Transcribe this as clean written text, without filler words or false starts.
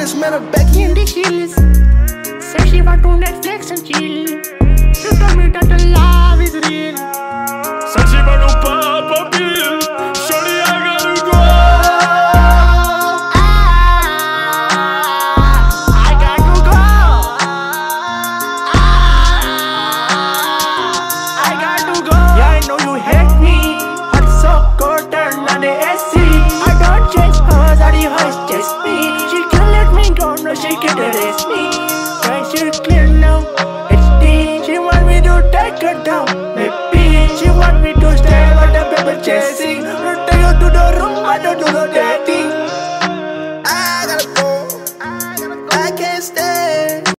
Paris, met her Becky in the heels. Said she want to Netflix and chill. She told me that the love is real. Said she want to pop a pill. Shorty, I gotta go. I got to go. I got to go. Yeah, I know you hate me. Hot so cold, turn on the AC. I don't chase her, that he has chased me. She can't let me go, no, she can't erase me. Right, she's clear now. It's deep. She want me to take her down.